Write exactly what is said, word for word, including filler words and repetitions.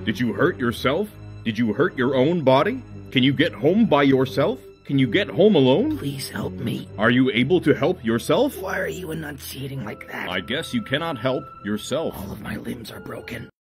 Did you hurt yourself? Did you hurt your own body? Can you get home by yourself? Can you get home alone? Please help me. Are you able to help yourself? Why are you enunciating like that? I guess you cannot help yourself. All of my limbs are broken.